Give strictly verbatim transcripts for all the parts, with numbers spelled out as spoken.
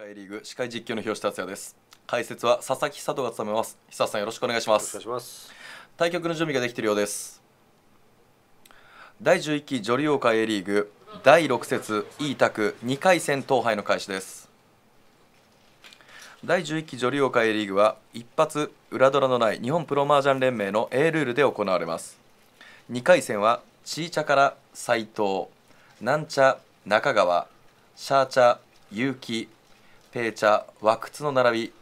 会リーグ司会実況の日吉達也です。解説は佐々木佐藤が務めます。久さんよろしくお願いしまよろしくおす。 願いします。 対局の準備ができているようです。だいじゅういっき女流王会 A リーグだいろく節 E 卓にかい戦統廃の開始です。だいじゅういっき女流王会 A リーグは一発裏ドラのない日本プロ麻雀連盟の A ルールで行われます。にかい戦はチーチャから斉藤、南茶、中川、シャーチャ、結城、ペーチャ、和屈の並び。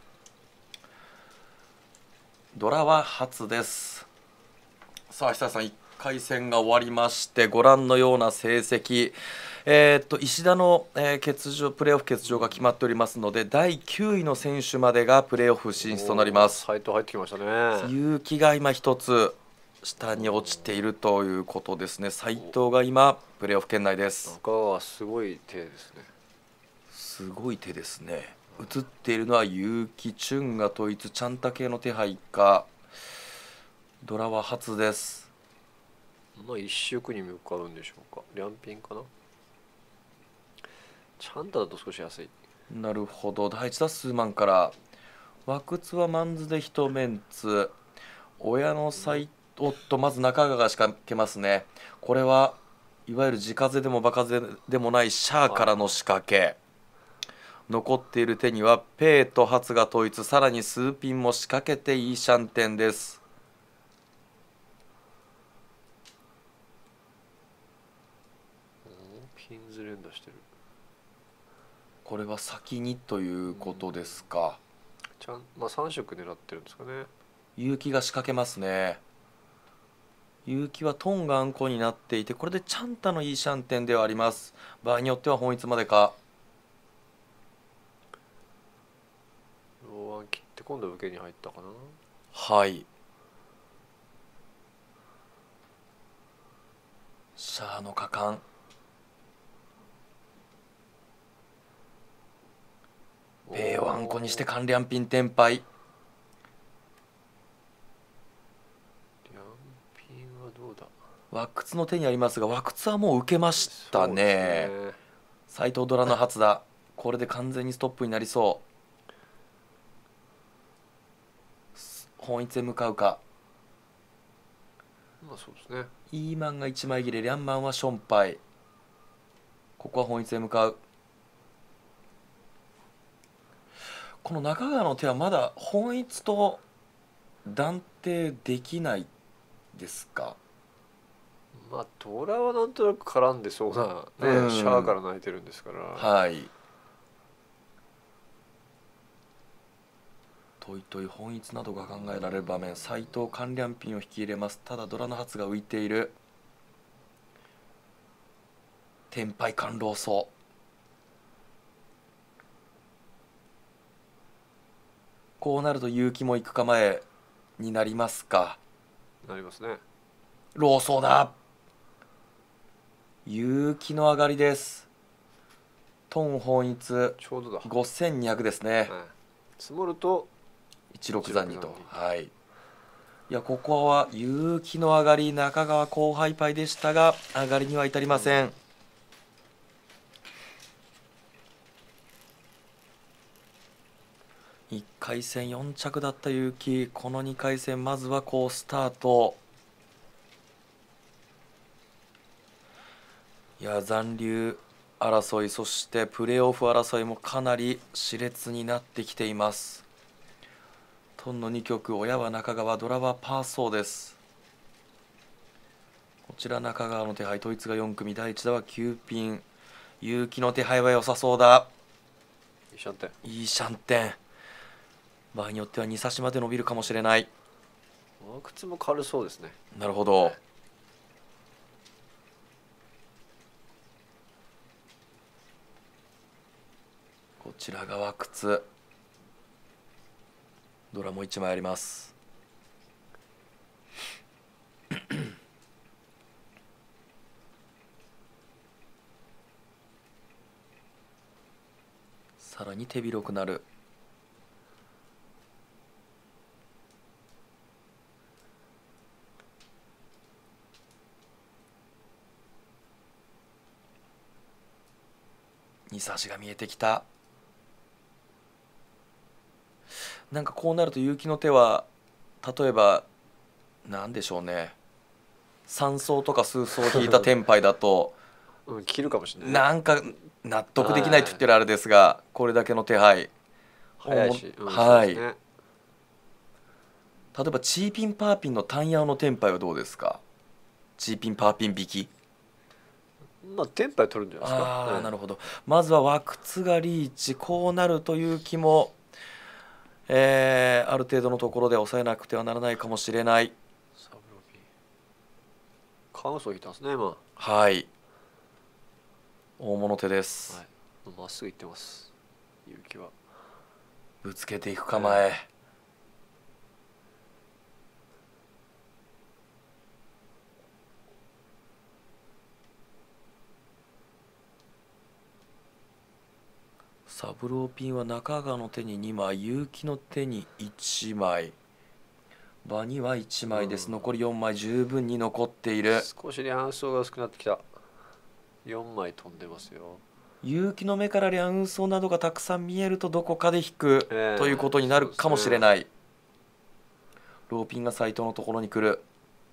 ドラは初です。さあ久さん、いっかい戦が終わりましてご覧のような成績、えー、っと石田の、えー欠場プレーオフ欠場が決まっておりますのでだいきゅういの選手までがプレーオフ進出となります。 サイト入ってきましたね。 結城が今一つ下に落ちているということですね。斉藤が今プレーオフ圏内です。 中川はすごい手ですね。 すごい手ですね。映っているのは結城、チュンが統一、チャンタ系の手配か。ドラは初です。 まあ一色に向かうんでしょうか。両ピンかな。チャンタだと少し安い。 なるほど。第一打数マンから和屈はマンズで一メンツ、親のサイおっとまず中川が仕掛けますね。これはいわゆる地風でも場風でもないシャアからの仕掛け。残っている手にはペイとハツが統一、さらに数ピンも仕掛けていいシャンテンです。 ピンズ連打してる。 これは先にということですか。 ちゃんまあさん色狙ってるんですかね。 結城が仕掛けますね。結城はトンがあんこになっていて、これでチャンタのいいシャンテンではあります。場合によっては本一までか。 ローワン切って今度受けに入ったかな。 はい。シャアの果敢。ペイをあんこにして関連ピンテンパイ。 両ピンはどうだ。 和屈の手にありますが、和屈はもう受けましたそうね。 ですね。 斉藤ドラの初だ。これで完全にストップになりそう。本一へ向かうか。 まあそうですね。 イーマンがいちまい切れ、リャンマンはションパイ。ここは本一へ向かう。この中川の手はまだ本一と断定できないですか。 まあトラはなんとなく絡んでそうなね、 うんシャアから泣いてるんですから。 はい。トイトイ本一などが考えられる場面、斉藤関連ピンを引き入れます。ただドラの発が浮いている。天敗官老僧。こうなると結城も行く構えになりますか。 なりますね。 老僧だ。結城の上がりです。トン本一ちょうどだ。 ごせんにひゃくですね。 はい、積もるといちろく残にと。 いちろく残にはい。いやここは結城の上がり、中川後輩パイでしたが上がりには至りません。うんいっかい戦よん着だった結城、このにかい戦まずは好スタート。いや残留争い、そしてプレーオフ争いもかなり熾烈になってきています。トンのに局、親は中川、ドラはパーソーです。こちら中川の手配、統一がよん組、だいいち打はきゅうピン。結城の手配は良さそうだ。 いいシャンテン。 いいシャンテン。場合によってはに差しまで伸びるかもしれない。 靴も軽そうですね。 なるほど。こちらが和靴。ドラもいちまいあります。さらに手広くなる。に差しが見えてきた。 なんかこうなると結城の手は例えばなんでしょうね、さん層とか数層引いたテンパイだとうん切るかもしれないね。 なんか納得できないと言ってるあれですが、これだけの手配早いし、うん、 はい、 そうですね。 例えばチーピンパーピンの単ヤオのテンパイはどうですか。チーピンパーピン引き、 まあテンパイ取るんじゃないですか。 ああ、 はい、 なるほど。まずはワクツがリーチ、こうなるという気も、えー、ある程度のところで抑えなくてはならないかもしれない。 サブロビーカウンソー引いたんですね今。 はい、大物手です、 はい、まっすぐ行ってます結城は。 ぶつけていく構え、サブローピンは中川の手ににまい、結城の手にいちまい、場にはいちまいです、 うん残りよんまい十分に残っている。 少しリャンソーが薄くなってきた。よんまい飛んでますよ。 結城の目からリャンソーなどがたくさん見えるとどこかで引く、 えーということになるかもしれない、 そうでローピンが斎藤のところに来る。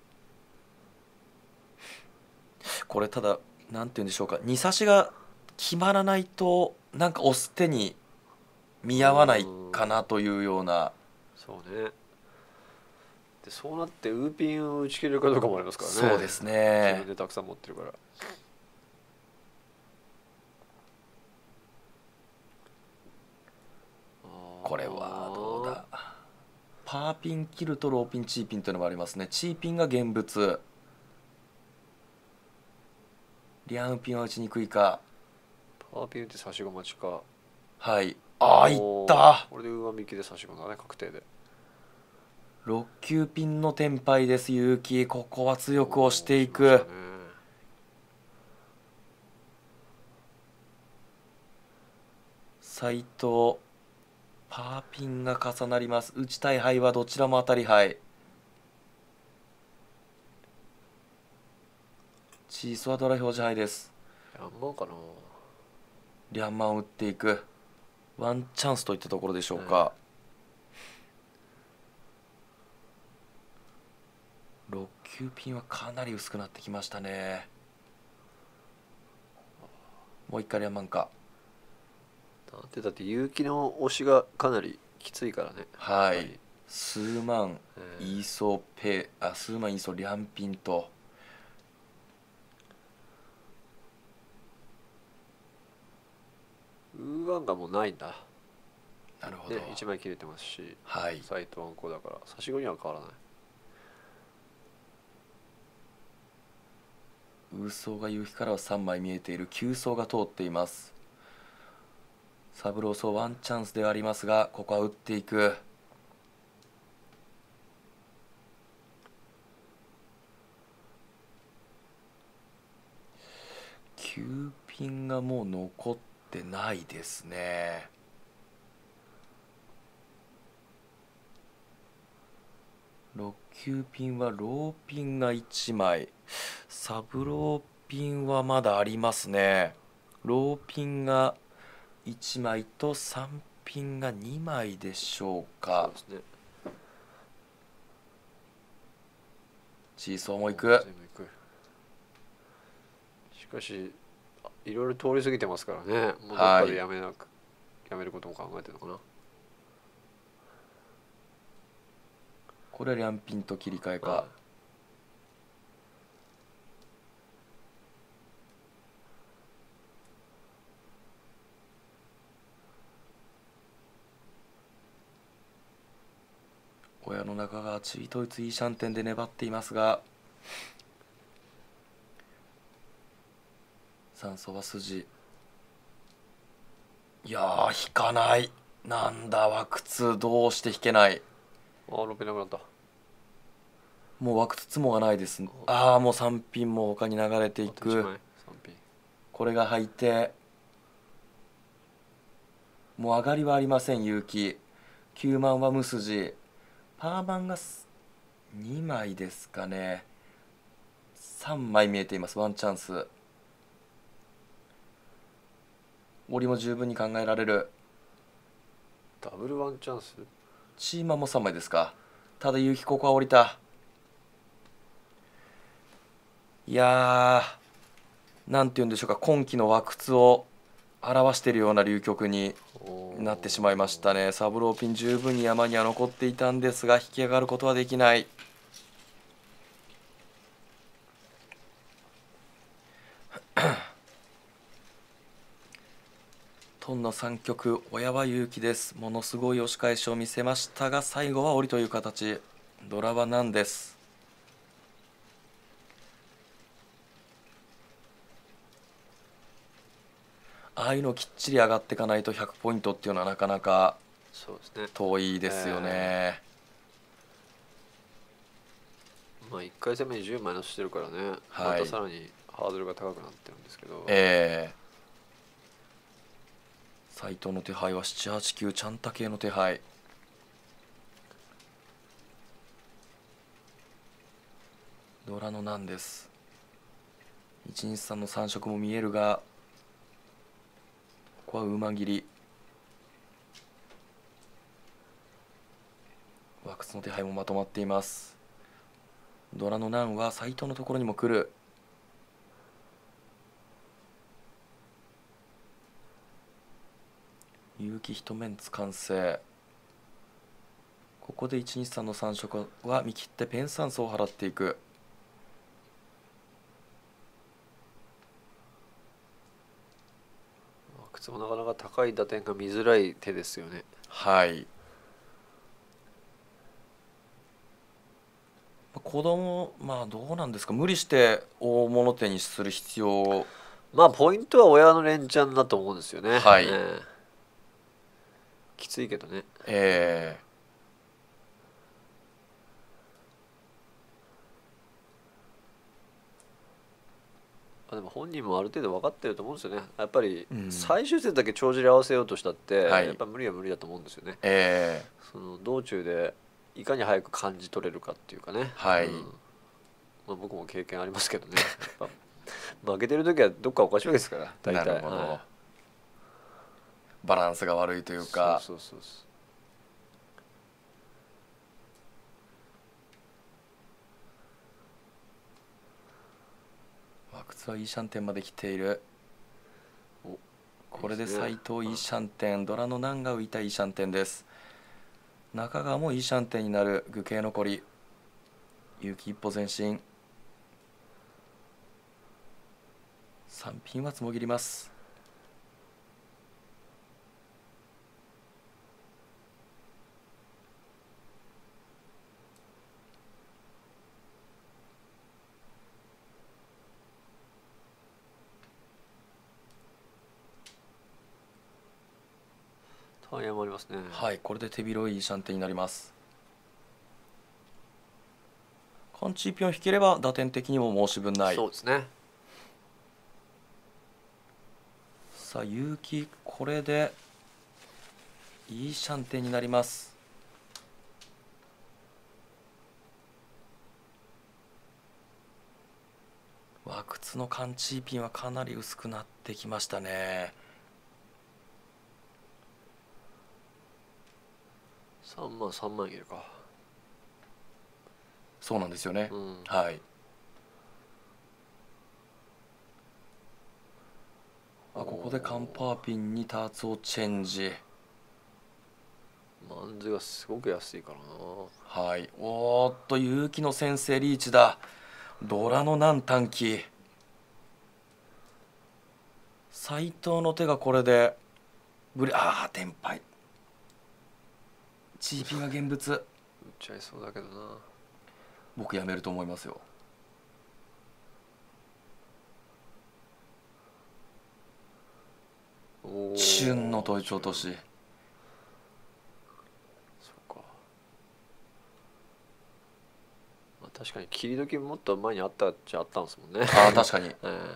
これただなんて言うんでしょうか、に差しが決まらないとなんか押す手に見合わないかなというような。 そうね。でそうなってウーピンを打ち切れるかどうかもありますからね。 そうです自ね分。でたくさん持ってるから。 これはどうだ。パーピン切るとローピンチーピンというのもありますね。チーピンが現物、リャンピンは打ちにくいか。 パーピン打って差し子待ちか。 はい、ああいった。 これで上引きで差し子だね、確定で。 ろっ級ピンのテンパイです、結城。ここは強く押していしましたく。 ね。 斉藤、パーピンが重なります。打ちたい牌はどちらも当たり牌。チーソはドラ表示牌です。 やんまんかな。 リャンマンを打っていく、ワンチャンスといったところでしょうか、うん、ろっ級ピンはかなり薄くなってきましたね。もう一回リャンマンか。 なんてだって結城の押しがかなりきついからね。 はい、 はい、 数万、 えー、 イーソペあ数万イーソリャンピンと。 ウーワンがもうないんだ。 なるほど、 ね、いちまい切れてますし、 はい、 斎藤あんこだから差し子には変わらない。 ウーソーが夕日からはさんまい見えている。きゅう層が通っています。サブローソーワンチャンスではありますが、ここは打っていく。きゅうピンがもう残ってないですね。ろっ級ピンはローピンがいちまい、サブローピンはまだありますね。ローピンがいちまいとさんピンがにまいでしょうか。 そうですね。 チーソーもいく。 全部いく。しかしいろいろ通り過ぎてますからね。もうどっかでやめなく、はい、やめることも考えてるのかな。 これはリャンピンと切り替えか、 はい、 親の中がチートイツイーシャンテンで粘っていますが、酸素は筋。いやー引かない。なんだ枠通どうして引けない。 ああロペなくなった。 もう枠つもがないです。ああもうさんピンも他に流れていく。 さんピンこれが入ってもう上がりはありません結城。きゅうまんは無筋、パーマンがにまいですかね。さんまい見えています。ワンチャンス。折りも十分に考えられる。 ダブルワンチャンス。 チーマンもさんまいですか。ただ結城ここは降りた。いやー、なんて言うんでしょうか、今季の和屈を表しているような流局になってしまいましたね。サブローピン十分に山には残っていたんですが、引き上がることはできない。トンのさん局、親は勇気です。ものすごい押し返しを見せましたが、最後は降りという形。ドラはなんです。ああいうのきっちり上がっていかないとひゃくポイントっていうのはなかなかそうですね。 遠いですよね。 えーまあいっかい戦目にじゅうマイナスしてるからね、 はいまたさらにハードルが高くなってるんですけど、 ええ斎藤の手配はななはちきゅうちゃんた系の手配。ドラのなんです。いちにちさんのさん色も見えるが、ここは馬切り。ワックスの手配もまとまっています。ドラの難は斎藤のところにも来る。結城一メンツ完成。ここでいちにちさんのさん色は見切ってペンサンスを払っていく。 靴もなかなか高い打点が見づらい手ですよね。 はい。子供まあどうなんですか、無理して大物手にする必要。 まあポイントは親の連チャンだと思うんですよね。 はい、 ね、きついけどね。 ええー、でも本人もある程度分かってると思うんですよね。やっぱりうん最終節だけ帳尻合わせようとしたって、 はいやっぱ無理は無理だと思うんですよね。 ええその道中でいかに早く感じ取れるかっていうかね。 はい、 うん、まあ、僕も経験ありますけどね。やっぱ負けてる時はどっかおかしいわけですから大体。 なるほど、 はい、 バランスが悪いというか。 そうそうそうそう。 ワクツはいいシャンテンまで来ている。 おこれでいいですね。 斎藤いいシャンテン、ドラの難が浮いたいいシャンテンです。中川もいいシャンテンになる。愚形残り。結城一歩前進。さんピンはつもぎります。 タイヤもありますね。 はい、これで手広いいいシャンテンになります。カンチーピョン引ければ打点的にも申し分ない。 そうですね。 さあ結城、これでいいシャンテンになります。ワクツのカンチーピンはかなり薄くなってきましたね。 さんまんさんまんいるか。 そうなんですよね、 うん、 はい。あここでカンパーピンにターツをチェンジ。 マンズがすごく安いからな。はい。おーっと結城の先制リーチだ。ドラの難短期。斎藤の手がこれでブレああテンパイ ジーピー が現物。 な。売っちゃいそうだけどな。 僕やめると思いますよ。旬の統一落とし。 そうか、まあ、確かに切り時もっと前にあったっちゃあったんですもんね。 ああ確かに、 えー、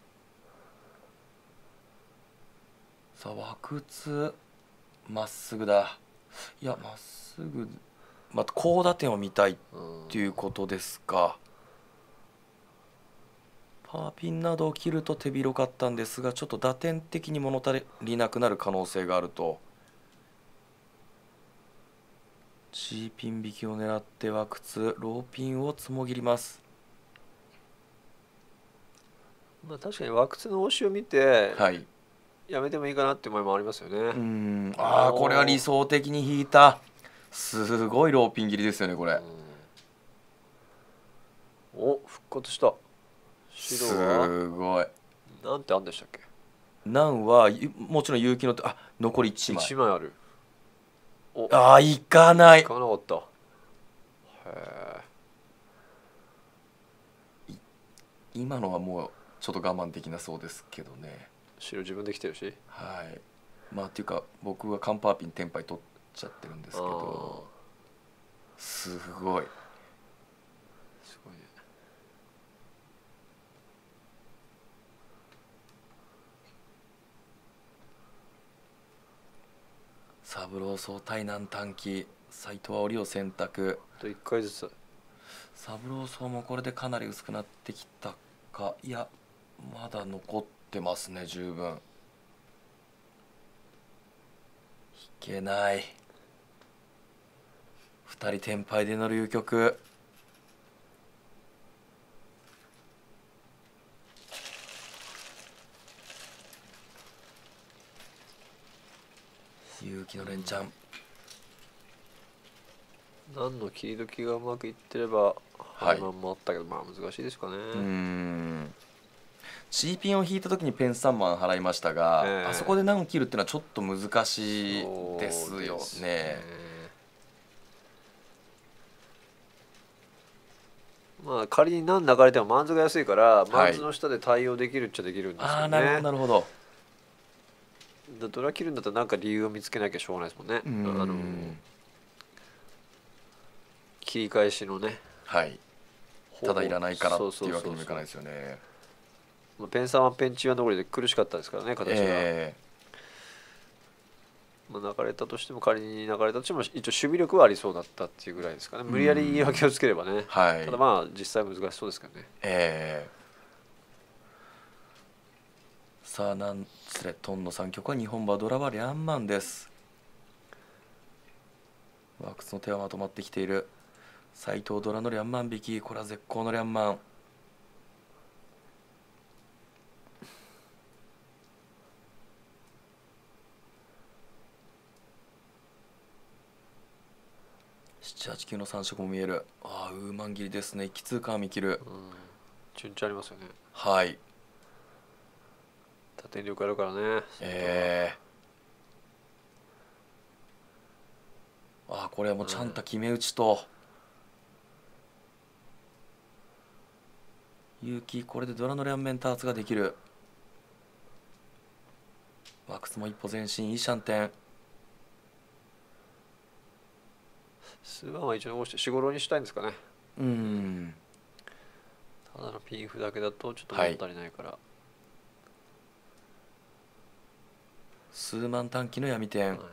さあ和屈まっすぐだ。いやまっすぐまた高打点を見たいっていうことですか。パーピンなどを切ると手広かったんですが、ちょっと打点的に物足りなくなる可能性があると。 G ピン引きを狙っては靴ローピンをつもぎります。 まあ確かにワクツの押しを見てはいやめてもいいかなって思いもありますよね。 うーんああこれは理想的に引いた。すごいローピン切りですよねこれ。 お復活した。白はすごい。 なんてあんでしたっけ。 なんはもちろん有機のあ残りいちまい。 いちまいある。おああいかない。 いかなかった。へえ。今のはもうちょっと我慢できなそうですけどね。 白自分できてるし。 はいまあっていうか僕はカンパーピンテンパイ取っちゃってるんですけどすごいすごいね。 三郎相対難短期斎藤は折を選択。 あといっかいずつ。 三郎相もこれでかなり薄くなってきたか。いやまだ残ってますね十分。引けない。ふたりテンパイで乗る遊曲。勇気の連チャン。 何の切り時がうまくいってればはいハイマンもあったけど、まあ難しいですかね。 うーん C ピンを引いた時にペンさんまん払いましたが、 えーあそこで何切るっていうのはちょっと難しいですそうよですね。 まあ仮に何流れてもマンズが安いからマはいンズの下で対応できるっちゃできるんですけどああなるほどね。 なるほど。 だドラ切るんだったら何か理由を見つけなきゃしょうがないですもんね。 うーんあの切り返しのね。 はいただいらないからそうっていうわけにもいかないそうそうですよね。 そうペンさんはペンチは残りで苦しかったですからね形が、 えまあ、流れたとしても仮に流れたとしても一応守備力はありそうだったっていうぐらいですかね。無理やり言い訳をつければね、 はいただまあ実際難しそうですけどね。 えーさあなんつれトンのさんきょくは日本馬ドラはリャンマンです。ワークスの手はまとまってきている。斉藤ドラのリャンマン引き、これは絶好のリャンマン。ななはちきゅうのさん色も見える。ああウーマン切りですね。奇通感見切る。 うん順調ありますよね。 はい打点力あるからね。 えー、ああこれはもうちゃんと決め打ちと、勇気これでドラの両面ターツができる。ワックスも一歩前進。いいシャンテン。 スーワンは一応残して四五郎にしたいんですかね。 うーんただのピンフだけだとちょっと物足りないから、はい、 数万短期の闇点、はい、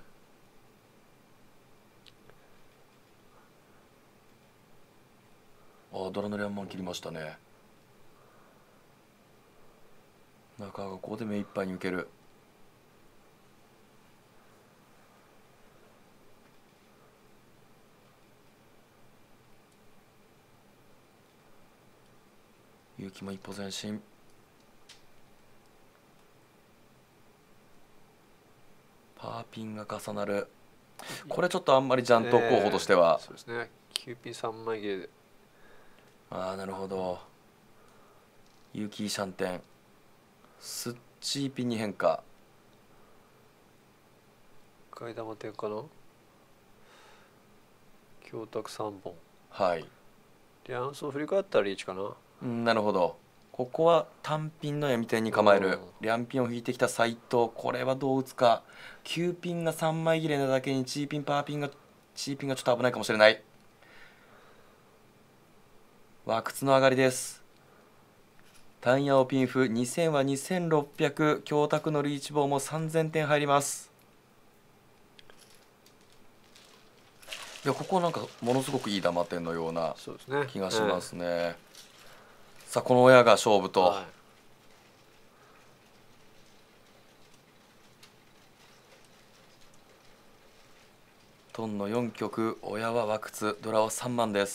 ああドラの両面切りましたね。中がここで目いっぱいに受ける。勇気も一歩前進。パーピンが重なる。これちょっとあんまりジャント候補としては、 えー、そうですねきゅうピンさんまい切れで。 ああなるほど。勇気シャンテンスッチーピンに変化。 替え玉点かな。強卓さんぼん。 はい。 リャンスを振り返ったらリーチかな。 うん、なるほど。ここは単品の闇点に構える。リャンピンを引いてきた斉藤。これはどう打つか。きゅうピンがさんまい切れなだけにチーピンパーピンがチーピンがちょっと危ないかもしれない。ワクツの上がりです。単ヤオピンフにせんはにせんろっぴゃく。強卓のリーチ棒もさんぜんてん入ります。いやここなんかものすごくいい玉点のような気がしますね。えー、さあこの親が勝負と、はい、 トンのよん局、親は和屈、ドラはさんまんです。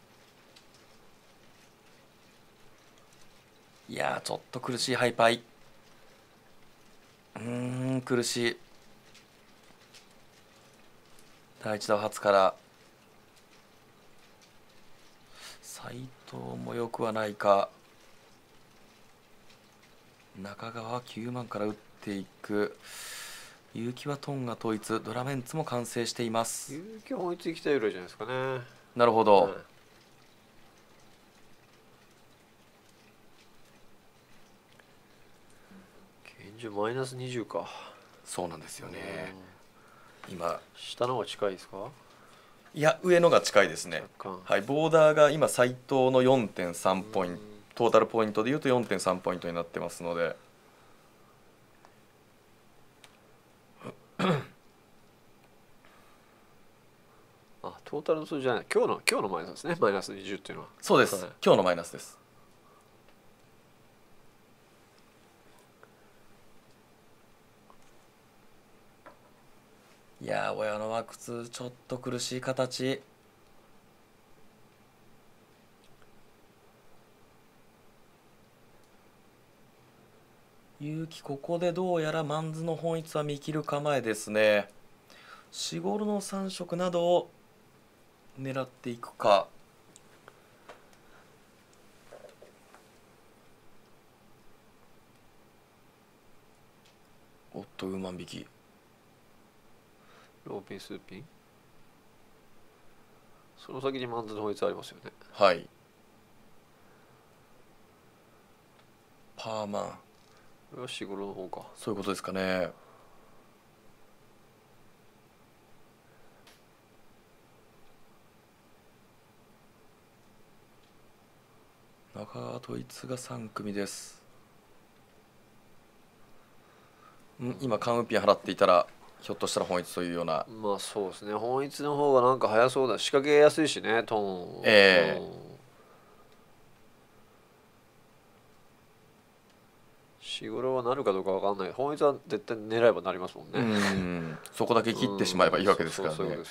いやーちょっと苦しいハイパイ。うーん苦しい。第一打は初から斎藤もよくはないか。中川はきゅうまんから打っていく。結城はトンが統一、ドラメンツも完成しています。 結城本一行きたいぐらいじゃないですかね。 なるほど、 うん、現状マイナスにじゅうか。 そうなんですよね。今下の方が近いですか。 いや上のが近いですね。はい、ボーダーが今斎藤の よんてんさん ポイント、トータルポイントでいうと よんてんさん ポイントになってますのであ、トータルの数字じゃない、今日の今日のマイナスですね。マイナスにじゅうっていうのは。 そうです、はい、今日のマイナスです。いやー親の和屈ちょっと苦しい形。結城ここでどうやらマンズの本一は見切る構えですね。四五の三色などを狙っていくか。おっとウーマン引き。 ローピンスーピン、その先にマンズの本一ありますよね。 はい、パーマン、 これは四五の方か。 そういうことですかね。中川統一がさん組です。ん今カンウピン払っていたらひょっとしたら本一というような。 まあそうですね、本一の方がなんか早そうだ、仕掛けやすいしね、トーン。 ええー、 四五郎はなるかどうかわかんない。本一は絶対狙えばなりますもんね。 うんそこだけ切ってしまえばいいわけですからね。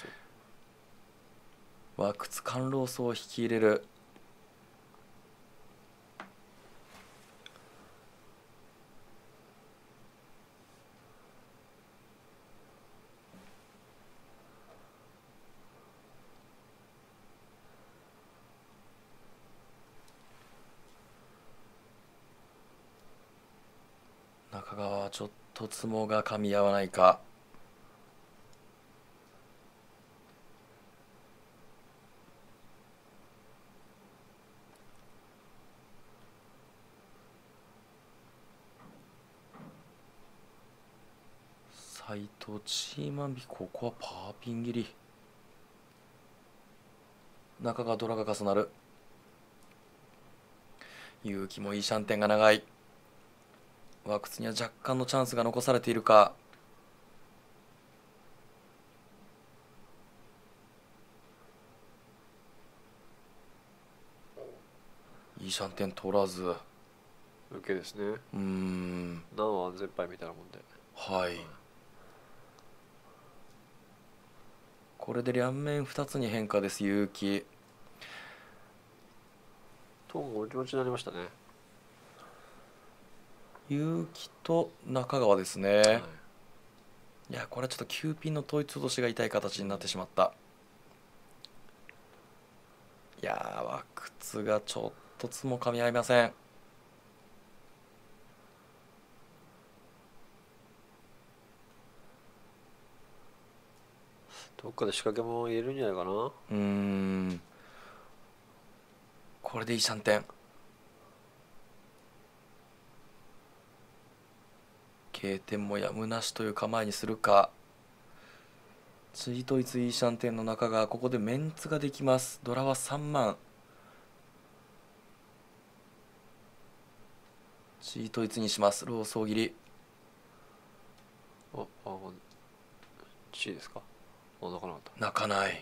和屈甘露層を引き入れる。中川はちょっとツモが噛み合わないか。斎藤チーマン引き、ここはパーピン切り。中川ドラが重なる。勇気もいいシャンテンが長い。和屈には若干のチャンスが残されているか。いいシャンテン取らず。 受けですね。 うーん何は安全牌みたいなもんで。 はい、これで両面ふたつに変化です。勇気トーンがお気持ちになりましたね。 勇気と中川ですね、はい、いやこれはちょっときゅうピンの統一落としが痛い形になってしまった。いやー和屈がちょっとつも噛み合いません。 どっかで仕掛けも入れるんじゃないかな。うーんこれでいいシャンテン。K点もやむなしという構えにするか。チートイツイーシャンテンの中がここでメンツができます。ドラはさんまん。チートイツにします。ローソー切り。 ああ C ですか。あ泣かなかった。 泣かない。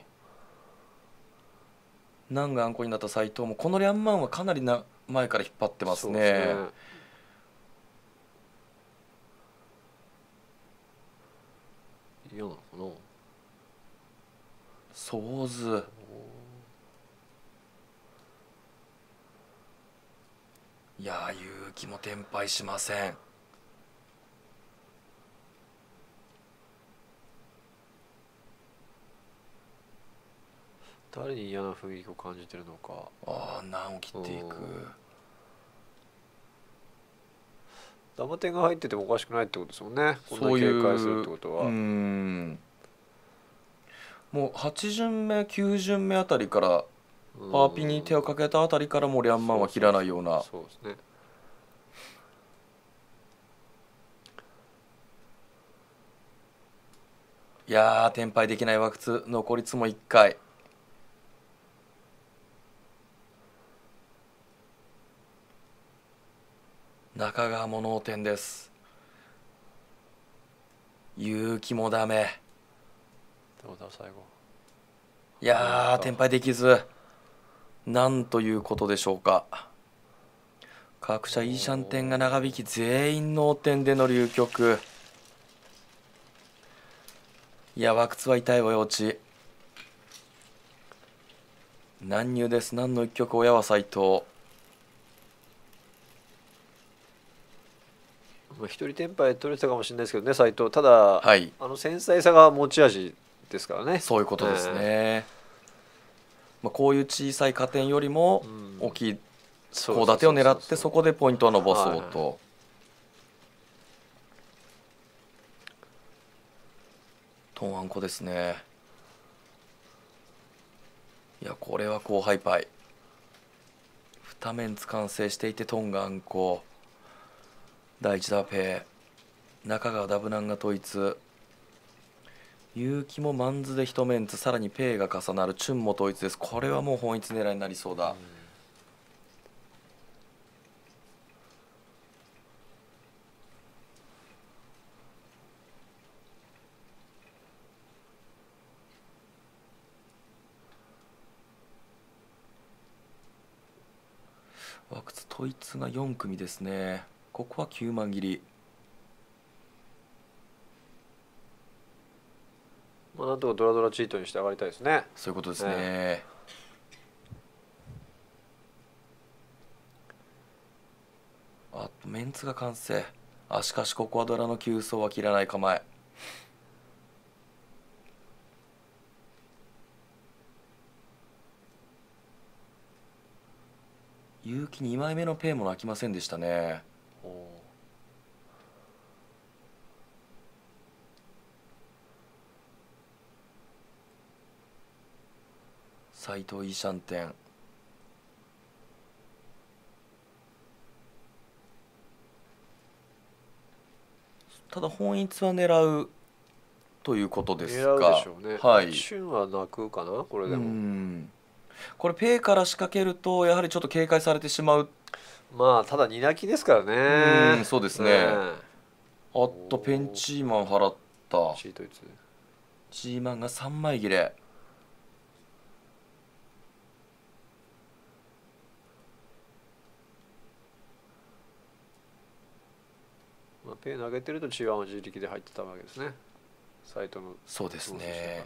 ナンがあんこになった斎藤もこのリャンマンはかなりな前から引っ張ってますね。そうですね。 嫌なのかな。 ソーズ。いやー、勇気も転敗しません。 誰に嫌な雰囲気を感じてるのか。 ああ、難を切っていく。 ダマ点が入っててもおかしくないってことですもんね。こんなそういう警戒するってことは。 うーんもうはち巡目きゅう巡目あたりからパーピンに手をかけたあたりからもうリャンマンは切らないような。 そうですね。 いやー、転敗できないワクツ、残りつもいっかい。中川も脳天です。勇気もダメ。 どうだ最後。 いやー、転敗できず。なんということでしょうか。各社イーシャンテンが長引き、全員脳天での流局。いや、ワクツは痛いわよ、落ち。難入です。何の一曲、親は斎藤。 まあ一人転敗取れてたかもしれないですけどね、斎藤。ただ、 はい、 あの繊細さが持ち味ですからね。 そういうことですね。えーまあ、こういう小さい加点よりも大きいコウ立てを狙ってそこでポイントを伸ばそうと。はいはい、トンアンコですね。いや、これは高ハイパイ。に面つ完成していてトンがアンコ。第一打ペイ。中川ダブナンが統一。結城もマンズで一メンツ、さらにペイが重なる。チュンも統一です。これはもう本一狙いになりそうだ。ワクツ統一がよん組ですね。ここはきゅうまん切り。 まあなんとかドラドラチートにして上がりたいですね。 そういうことですね。ねあとメンツが完成。あ、しかしここはドラの急走は切らない構え。結城にまいめのペイも泣きませんでしたね。斎藤イーシャンテン。ただ本一は狙うということですか。 狙うでしょうね。 はい。 チュンは泣くかなこれでも。 うんこれペイから仕掛けるとやはりちょっと警戒されてしまう。 まあただ二泣きですからね。 うんそうですね。あっとペンチーマン払った。 チートいつチーマンがさんまい切れ。 まあ、ペイ投げてるとチーワンは自力で入ってたわけですね。サイトのそうですね。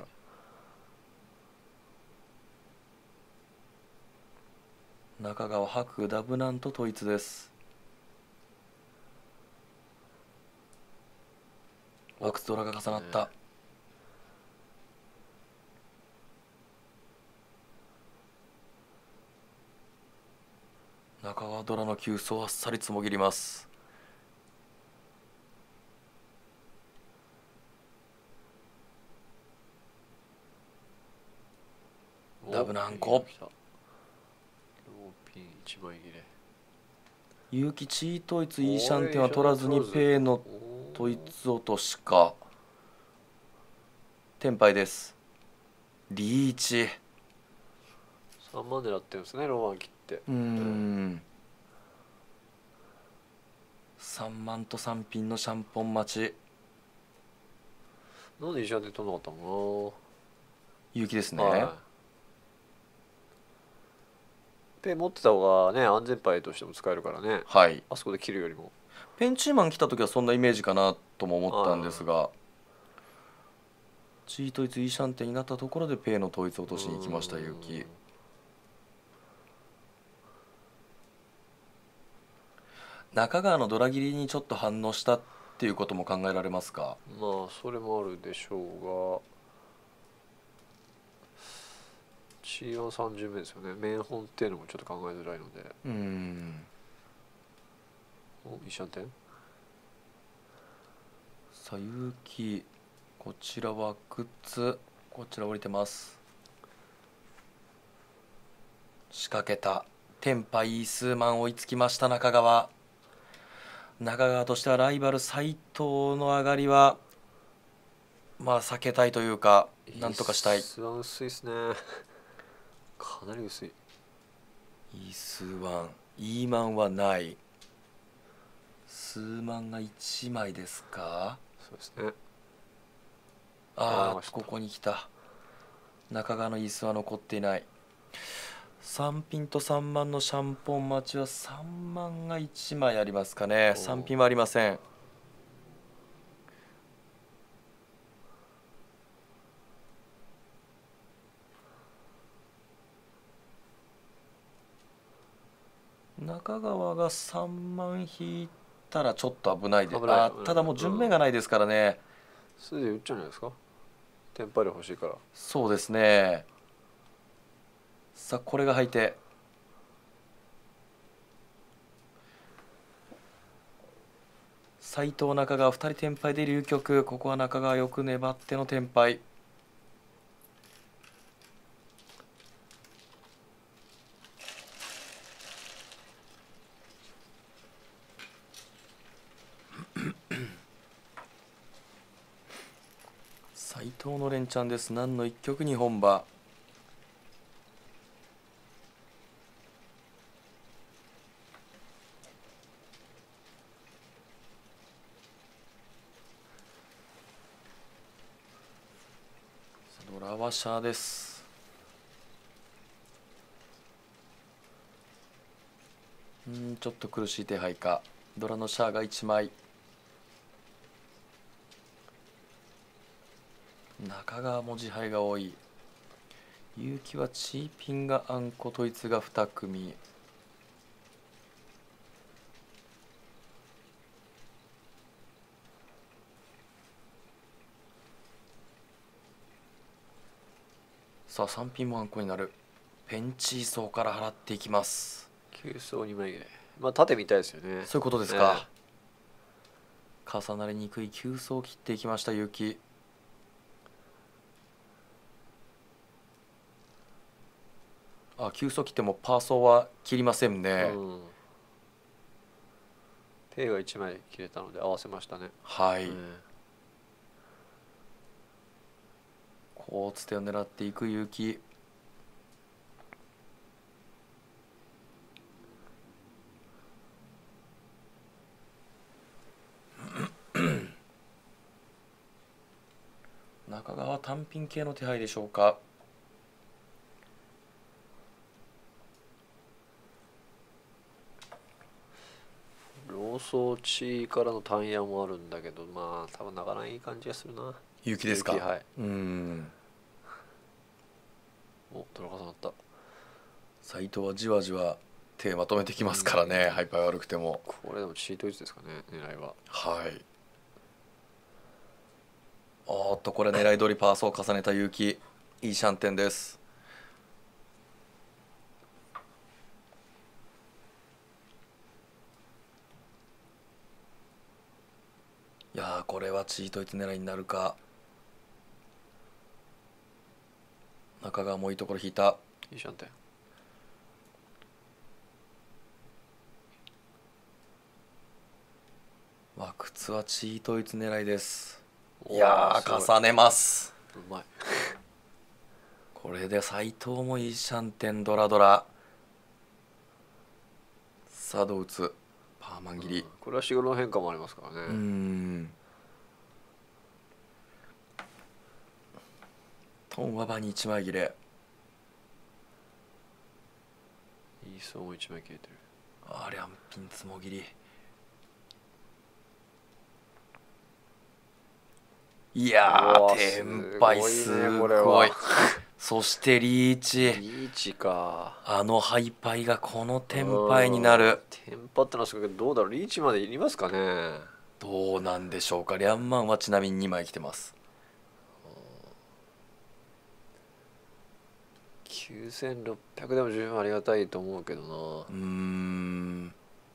中川白ダブナンと統一です。ワクツドラが重なった、ね、中川ドラの急走あっさりつもぎります。ダブナンコ一枚切れ。 結城チートイツイーシャンテンは取らずにペイの統一落としか。天敗です。リーチさんまん狙ってるんですねローワン切って。 うん、さんまんとさんピンのシャンポン待ち。 なんでイーシャンテン取んなかったの結城ですね、 はいペイ持ってた方がね安全牌としても使えるからね。 はい。 あそこで切るよりも。 ペンチーマン来た時はそんなイメージかなとも思ったんですが。 チー統一イーシャンテンになったところでペイの統一を落としに行きました結城。中川のドラ切りにちょっと反応したっていうことも考えられますか。 まあそれもあるでしょうが シーワンさんじゅう 目ですよね。面本っていうのもちょっと考えづらいので。 うーんおイーシャンテンさあ結城、こちらは靴、こちら降りてます。仕掛けた天パイースーマン追いつきました中川。中川としてはライバル斉藤の上がりはまあ避けたいというか、なんとかしたい。 イースワン薄いですね。かなり薄い。 イースワン、イーマンはない。スーマンがいちまいですか。 そうですね。 ああここに来た。中川のイースは残っていない。さんピンとさんまんのシャンポン待ちはさんまんがいちまいありますかね。さんピンはありません。中川がさんまん引いたらちょっと危ないで、 危ないあただもう順目がないですからね。 すでに打っちゃうんじゃないですか。テンパ量欲しいから。 そうですね。さあこれが入って斉藤中川ふたりテンパイで流局。ここは中川よく粘ってのテンパイ。斉藤の連チャンです。何の一曲に本場。ドラワシャーです。うんちょっと苦しい手配か。ドラのシャーがいちまい。中川も自敗が多い。結城はチーピンがあんこ統一がに組。さあさんピンもあんこになる。ペンチー層から払っていきます。 きゅう層にまいぐらい。まあ縦みたいですよね。 そういうことですか、ね、重なりにくいきゅう層を切っていきました結城。あきゅう層切ってもパー層は切りませんね、うん、 ペイがいちまい切れたので合わせましたね。 はい、うん、こうつてを狙っていく結城。中川単品系の手配でしょうか。 ローソーチからの単ヤもあるんだけど、まあ多分なかなかいい感じがするな。 結城ですか。 はい、 うん。 おドラ重なった。 斉藤はじわじわ手まとめてきますからね、うん、ハイパー悪くても。 これでもチートイツですかね、狙いは。 はい。おーっとこれ狙い通りパーソを重ねた結城。いいシャンテンです。いやーこれはチートイツ狙いになるか。中川もいいところ引いた。 いいシャンテン。 わ靴はチートイツ狙いです。いやー重ねます。 うまいこれで斉藤もいいシャンテンドラドラ。さあどう打つ。パーマン切り、うん、 これは日頃の変化もありますからね。 うん。トンは場にいちまい切れ。 いい層もいちまい切れてる。 ありゃんピンつもぎり。 いやー、 うわテンパイすすごいねこごれはいそしてリーチ、 リーチか。 あのハイパイがこのテンパイになる。 テンパってのはすごいけど、どうだろう、リーチまでいりますかね。 どうなんでしょうか。リャンマンはちなみににまい来てます。 きゅうせんろっぴゃくでも十分ありがたいと思うけどな。 うーん、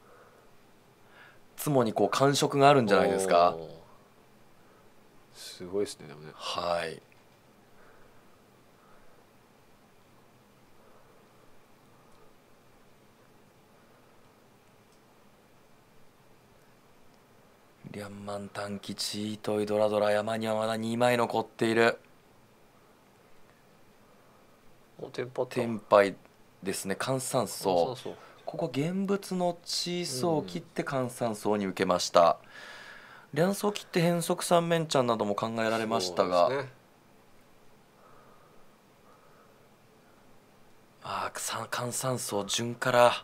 つもにこう感触があるんじゃないですか。 おーすごいですねでもね。 はい。リャンマン短期チートイドラドラ、山にはまだにまい残っている。 おテンパった。 テンパイですね。換算層、 そうここ現物のチーソーを切って換算層に受けました。リャンソーを切って変則三面ちゃんなども考えられましたが、 そうですね。 ああ、さ換算層順から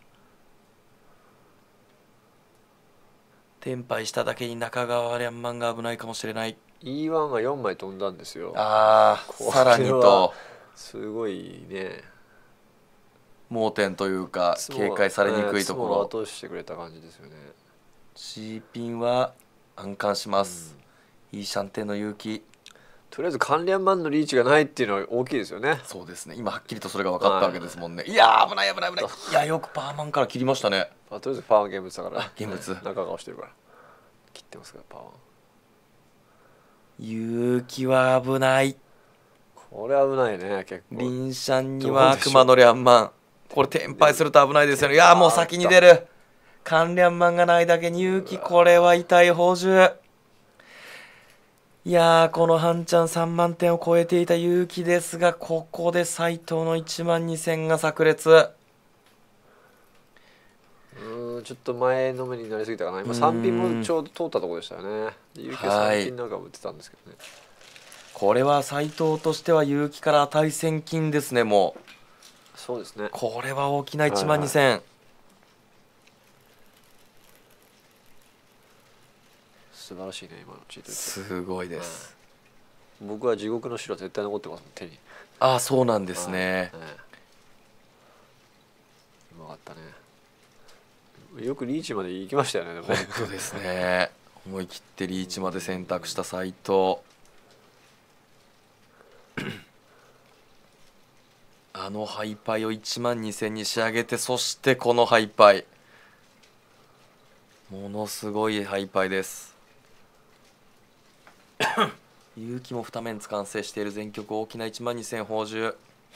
テンパイしただけに中川リャンマンが危ないかもしれない。 イーワン がよんまい飛んだんですよ。 ああ、 これはさらにとすごいね。 盲点というかつも警戒されにくいところ。 ねつも後押ししてくれた感じですよね。 C ピンは暗冠します、いいシャンテンの勇気。 とりあえず関連マンのリーチがないっていうのは大きいですよね。 そうですね、今はっきりとそれが分かったわけですもんね。いやー、危ない危ない危ない。いや、よくパーマンから切りましたね。 まあ、とりあえずパワー現物だから、 あ現物中が押してるから切ってますからパワー。 勇気は危ない。 これ危ないね結構。 リンシャンには悪魔のリャンマン、これ転敗すると危ないですよね。いやー、もう先に出る。関リャンマンがないだけに勇気、これは痛い報酬。いやー、この半チャンさんまんてんを超えていた勇気ですが、ここで斉藤のいちまんにせんが炸裂。 うーんちょっと前のめりになりすぎたかな。今さんピンもちょうど通ったところでしたよね。勇気はさんピンなんかも打ってたんですけどね。 これは斉藤としては勇気から値千金ですね。もうそうですね。 これは大きないちまんにせん、 素晴らしいね今のチート。 すごいです、 僕は地獄の白絶対残ってますもん手に。 ああ、そうなんですね。 はいはい、うまかったね。よくリーチまで行きましたよねでもね。 本当ですね。思い切ってリーチまで選択した斉藤。あのハイパイをいちまんにせんに仕上げて、そしてこのハイパイ、ものすごいハイパイです。勇気もに面完成している全曲、大きないちまんにせん報酬。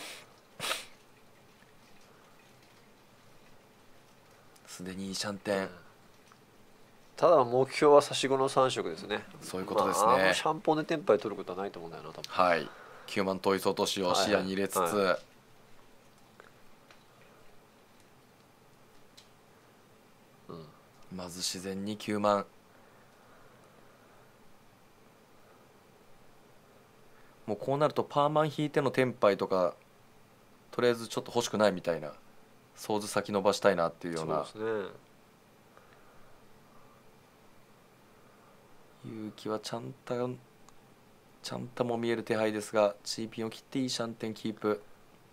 すでにいいシャンテン、 ただ目標は差し子のさん色ですね。 そういうことですね、 まあ、あのシャンポンでテンパイ取ることはないと思うんだよな多分。 はい、きゅうまん統一落としを視野に入れつつ、 はいはいはい、 まず自然にきゅうまん。もうこうなるとパーマン引いてのテンパイとかとりあえずちょっと欲しくないみたいな、想像先伸ばしたいなっていうような。 そうですね。 勇気はちゃんとちゃんとも見える手配ですが、チーピンを切っていいシャンテンキープ。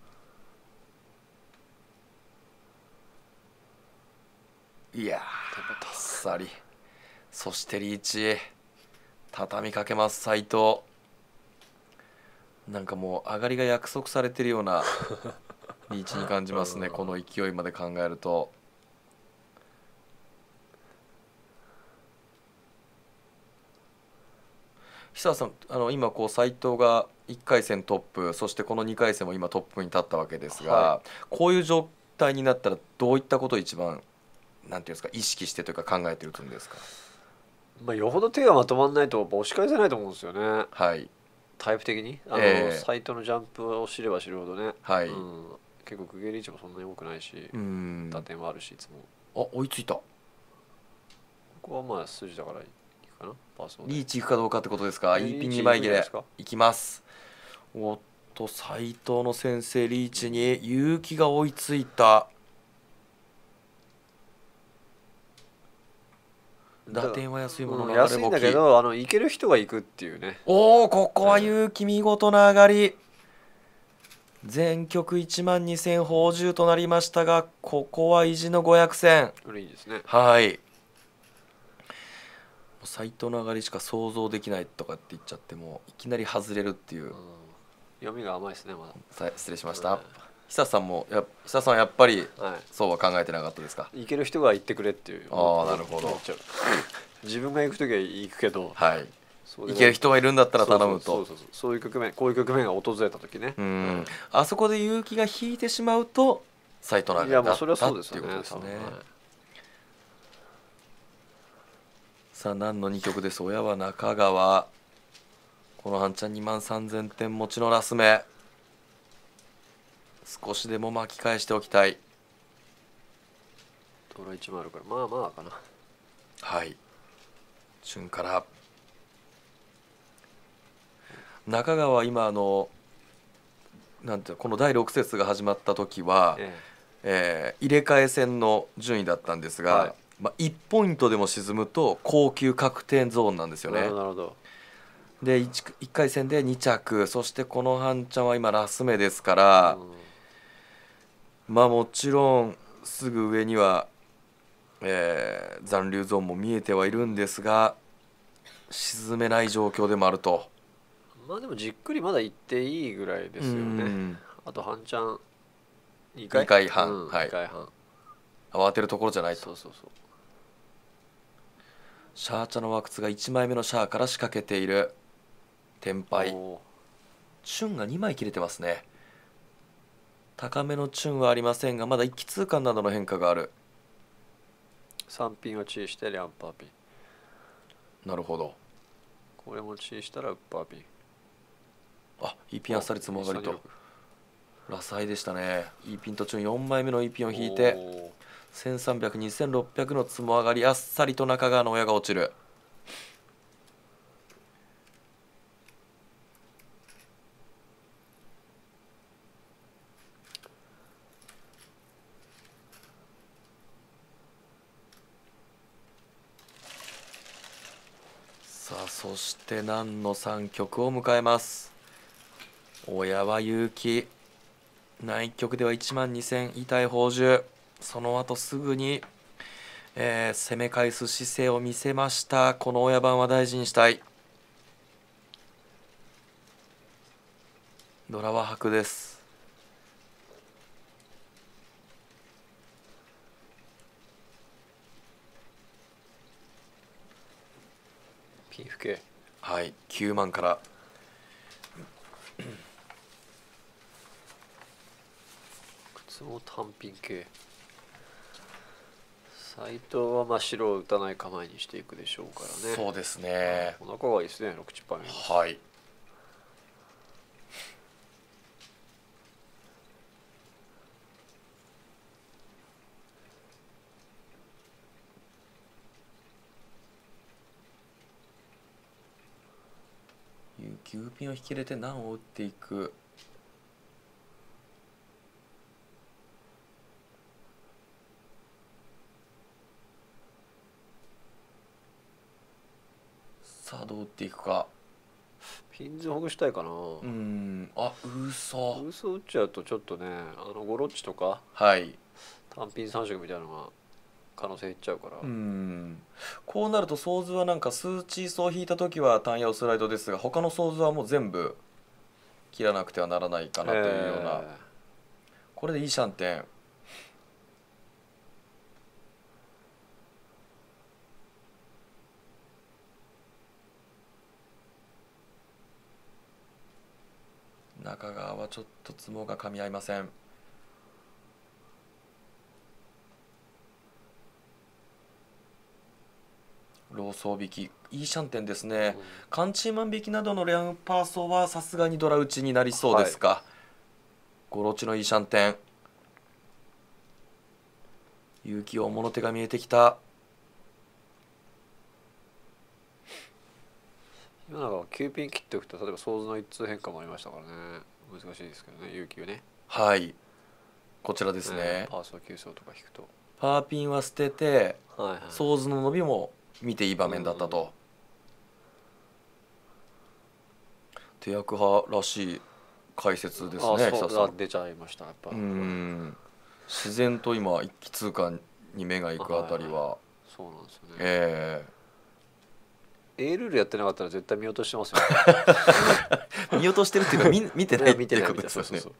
いやー、あっさり。そしてリーチ畳みかけます斉藤。なんかもう上がりが約束されてるようなリーチに感じますねこの勢いまで考えると。久さん、あの今こう斉藤がいっかい戦トップ、そしてこのにかい戦も今トップに立ったわけですが、 はこういう状態になったらどういったことを一番なんていうんですか意識してというか考えてるんですか。 まあよほど手がまとまらないと押し返せないと思うんですよね。 はい、 タイプ的にあの、 ええサイトのジャンプを知れば知るほどね、 はい、 うん、結構クゲリーチもそんなに多くないし、 うーん、 打点はあるしいつも。 あ、追いついた。 ここはまあ筋だからいくかなパーソンで。 リーチいくかどうかってことですか。 えーイーピンリーチにまい切れいくんじゃないですかいきます。おっと斉藤の先生リーチに結城が追いついた。 打点は安いものの、 うん、安いんだけどあの行ける人が行くっていうね。 おお、ここは勇気見事な上がり。全局いちまんにせん宝珠となりましたが、ここは意地のごひゃくせん。 これいいですね。 はい。サイトの上がりしか想像できないとかって言っちゃってもいきなり外れるっていう、うん、 読みが甘いですねまだ。失礼しました。はい、久さんもや久さんはやっぱり、はい、そうは考えてなかったですか。 行ける人が行ってくれっていう。 ああ、なるほど。 自分が行く時は行くけど、 はい、行ける人がいるんだったら頼むと。 そうそうそうそう、そういう局面、こういう局面が訪れた時ね。 うん、はい、あそこで勇気が引いてしまうとサイトの上がりだったっていうことですね。さあ何のにきょくです。親は中川。この半ちゃんにまんさんぜんてん持ちのラス目。少しでも巻き返しておきたい。 トラいちまんあるからまあまあかな。 はい。旬から中川は今あのなんていうこのだいろく節が始まった時は、えええー、入れ替え戦の順位だったんですが、はい、まあ、いちポイントでも沈むと高級確定ゾーンなんですよね。 なるほど。 で 1, いっかい戦でに着、そしてこの半ちゃんは今ラス目ですから、うん、まあもちろんすぐ上には、えー、残留ゾーンも見えてはいるんですが沈めない状況でもあると。 まあでもじっくりまだ行っていいぐらいですよね。あと半ちゃんにかい、 にかいはん、うん、はい、 にかいはん慌てるところじゃないと。 そうそうそう。 シャーチャのワクツがいちまいめのシャーから仕掛けている。天敗。チュンがにまい切れてますね。高めのチュンはありませんがまだ一気通貫などの変化がある。 さんピンはチーしてリャンパーピン。 なるほど。 これもチーしたらウッパーピン。 あ、いいピンあっさりつも上がりとラサイでしたね。いいピンとチュンよんまいめのいいピンを引いてせんさんびゃく、にせんろっぴゃくのつも上がり、あっさりと中川の親が落ちる。さあそして難のさん局を迎えます。親は勇気。内局ではいちまんにせん痛い宝珠。その後すぐに、えー、攻め返す姿勢を見せました。この親番は大事にしたい。ドラは白です。 ピンフ系。 はい、きゅうまんから靴も単品系。斎藤はまあ白を打たない構えにしていくでしょうからね。 そうですね。 お腹がいいですね。ろくチッパー目。 はい。きゅうピンを引き入れて難を打っていく。さあどう打っていくか。 ピンズほぐしたいかな。 うん、あ、嘘嘘打っちゃうとちょっとね、あのゴロッチとか、 はい、 単品三色みたいなのが可能性いっちゃうから。 うん、こうなるとソーズはなんか数値層引いた時は単ヤオスライドですが、他のソーズはもう全部切らなくてはならないかなというような、えー、これでいいシャンテン。中川はちょっとツモが噛み合いません。ローソー引きいいシャンテンですね、うん、カンチーマン引きなどのレアンパーソはさすがにドラ打ちになりそうですか、はい、ゴロチのいいシャンテン。勇気大物手が見えてきた。 今なんかきゅうピン切っておくと例えばソーズの一通変化もありましたからね。難しいですけどね、勇気をね。 はい、こちらですね、 ね、パーソーきゅう層とか引くとパーピンは捨てて、はいはい、ソーズの伸びも見ていい場面だったと。手役派らしい解説ですね。 あ、 久さんそう出ちゃいましたやっぱ。 うーん自然と今一気通過に目が行くあたりは、 そうなんですよね。 え A ルールやってなかったら絶対見落としてますよね。 ー見落としてるっていうか見見てないって見てないいうことみたいな。 ですよね。 そうそう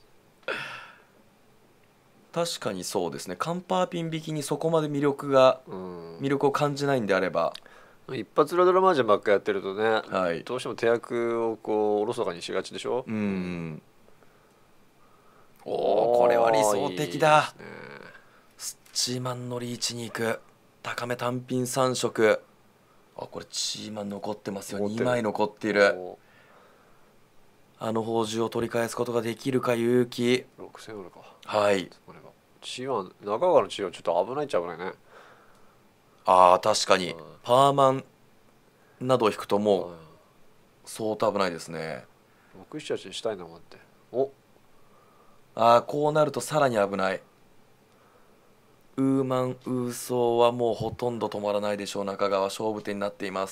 確かにそうですね。カンパーピン引きにそこまで魅力がそう。うん魅力を感じないんであれば、 一発裏ドラマージャンばっかやってるとね、 はい、 どうしても手役をこうおろそかにしがちでしょ。 うーんおおこれは理想的だ。 いいですね。 スッチーマンのリーチに行く高め単品さん色。あこれチーマン残ってますよ。 残ってるにまい残っている。 おあの宝珠を取り返すことができるか勇気。 ろくせんおるか。 はい。 これがチーワン中川のチーワンちょっと危ないっちゃ危ないね。 ああ確かにうんパーマンなどを引くともううん相当危ないですね。 ろく、ななにしたいな思って。おああこうなるとさらに危ない。ウーマンウーソーはもうほとんど止まらないでしょう。中川勝負手になっています。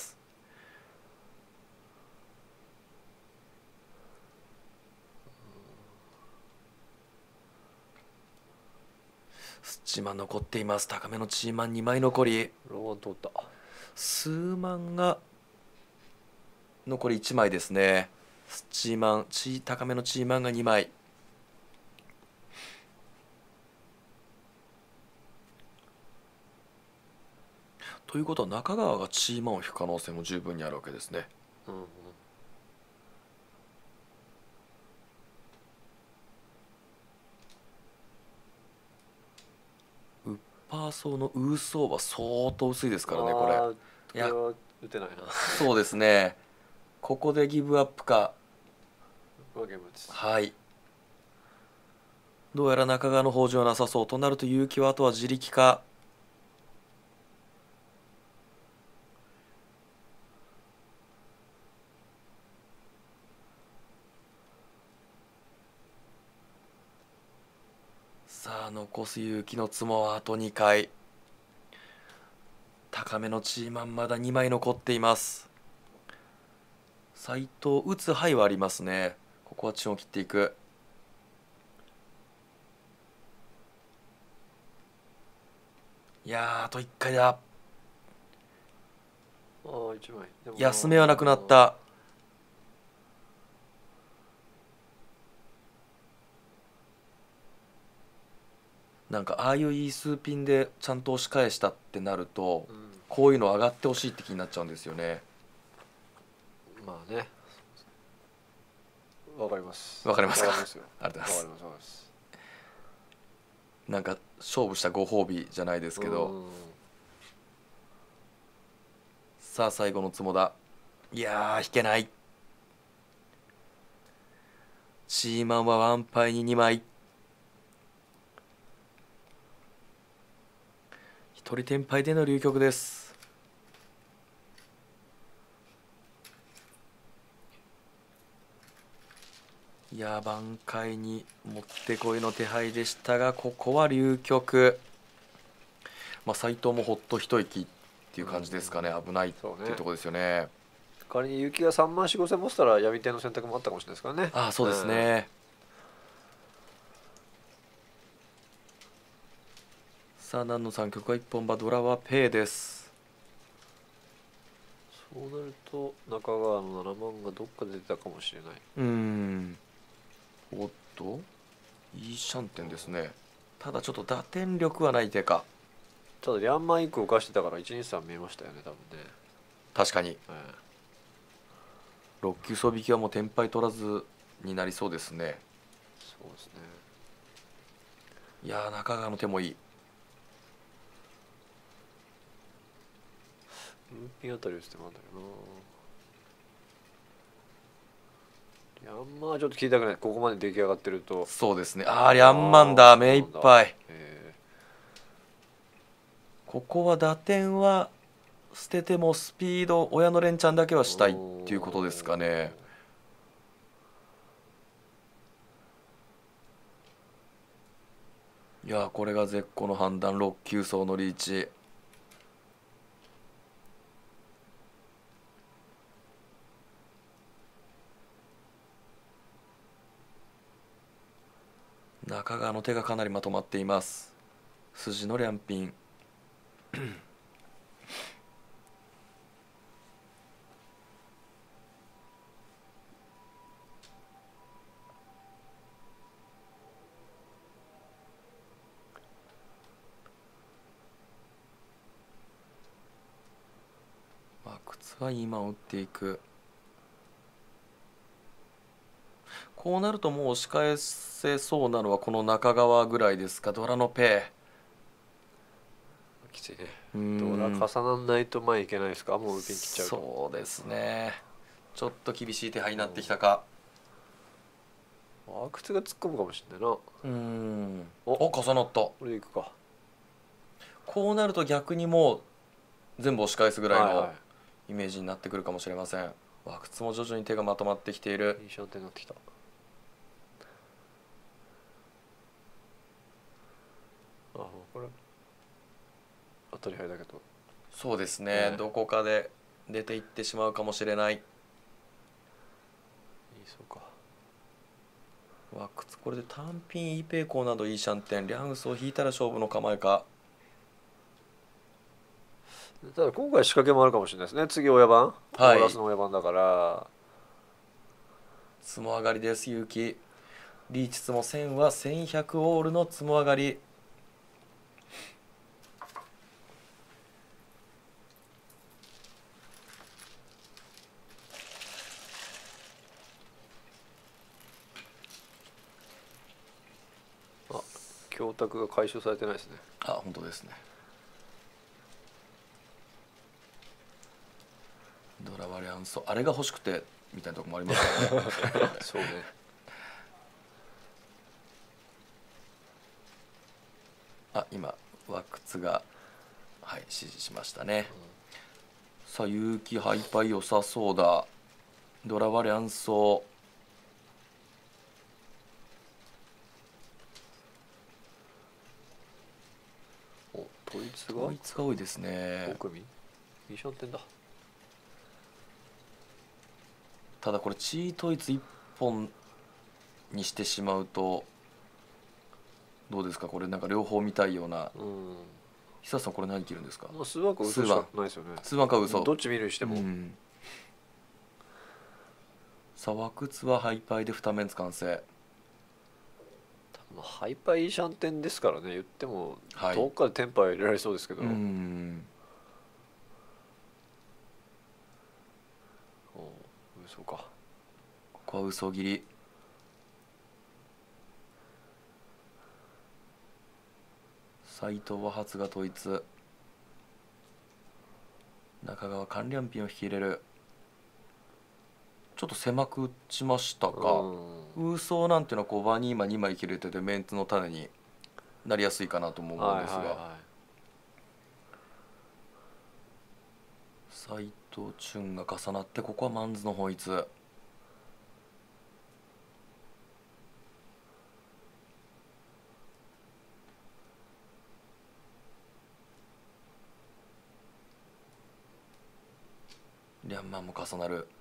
スチマン残っています。高めのチーマンにまい残り。 ローマン通った。 スーマンが残りいちまいですね。スチーマンチ高めのチーマンがにまい。ということは中川がチーマンを引く可能性も十分にあるわけですね。 うんうんパーソーのウーソーは相当薄いですからねこれ。 あーこいやれは打てないな。 そうですね。ここでギブアップか。 これはゲームです。 はいどうやら中川の北条はなさそうとなると勇気はあとは自力か。さあ残す勇気のツモはあとにかい。高めのチーマンまだにまい残っています。斉藤打つ牌はありますね。ここは血を切っていく。いやーあといっかいだ。 ああ一枚。でも休めはなくなった。なんかああいういい数ピンでちゃんと押し返したってなると、 うんこういうの上がってほしいって気になっちゃうんですよね。 まあね。わかります。 わかりますか。 わかりますよ。 ありがとうございます。 わかりますわかります。 なんか勝負したご褒美じゃないですけど、 うんさあ最後のツモだ。いやー引けない。チーマンはワンパイににまい。一人天敗での流局です。いやー挽回にもってこいの手配でしたが、ここは流局。まあ斉藤もほっと一息っていう感じですかね。危ないっていうところですよね。 仮に結城がさんまんよん、ごせん持ってたら闇手の選択もあったかもしれないですからね。 ああそうですね。さあ南野さん曲はいっぽん馬ドラはペイです。 そうなると中川のななまんがどっかで出たかもしれない。 うーんおっといいシャンテンですね。ただちょっと打点力はない手か。 ただリャンマンいっこ浮かしてたからいちにさん見えましたよね多分ね。 確かにえろっきゅう走引きはもうテンパイ取らずになりそうですね。 えそうですね。 いやー中川の手もいい。 ルーピンあたり打つ手もあるんだけどな。リャンマンはちょっと聞いたくない。ここまで出来上がってると。 そうですね。あーリャンマンだ目いっぱい。 えここは打点は捨ててもスピード親の連チャンだけはしたいっていうことですかね。いやーこれが絶好の判断。ろっきゅう走のリーチ。 中川の手がかなりまとまっています。筋の両品。まあ靴は今打っていく。こうなるともう押し返せそうなのはこの中川ぐらいですか。ドラのペきついね。 ー。うードラん重なんないと前いけないですか。もうウーピン切っちゃうと。 そうですね。ちょっと厳しい手配になってきたか。 あ、靴が突っ込むかもしれないな。 うーんおお重なった。 これでいくか。 こうなると逆にもう全部押し返すぐらいのはいはイメージになってくるかもしれません。和靴も徐々に手がまとまってきている。 いいシャンテンになってきた。あ、これ当たり前だけど。 そうですね、 ねどこかで出ていってしまうかもしれない。 いいそうか。 和靴これで単品イーペイコーなどいいシャンテン。リャンスを引いたら勝負の構えか。 ただ今回仕掛けもあるかもしれないですね。次親番、 はいオーラスの親番だから。 つも上がりです。勇気リーチつもせんはせんひゃくオールのつも上がり。 あ、供託が回収されてないですね。 あ、本当ですね。ドラバリアンソあれが欲しくてみたいなとこもありますよね。 そうね。 あ、今和靴がはい指示しましたね。さあ勇気ハイパイ良さそうだ。ドラバリアンソお、統一が統一が多いですね。 ご組いいシャンテンだ。 ただこれチー統一いっぽんにしてしまうとどうですか。これなんか両方見たいような。 うん。 久さんこれ何切るんですか。 まあ数枠は嘘しかないですよね。 数番か嘘。 どっち見るにしても。 うん、さあ和靴はハイパイでに面完成。 まあハイパーいいシャンテンですからね。言ってもはいどっかでテンパー入れられそうですけど。 うお、 ん嘘か。 ここは嘘切り。斎藤は初が統一。中川関連品を引き入れる。ちょっと狭く打ちましたか。 うん。 嘘なんていうのはこう場に今にまい切れててメンツの種になりやすいかなとも思うんですが、 はいはいは斎藤俊が重なってここはマンズの本一。リャンマンも重なる。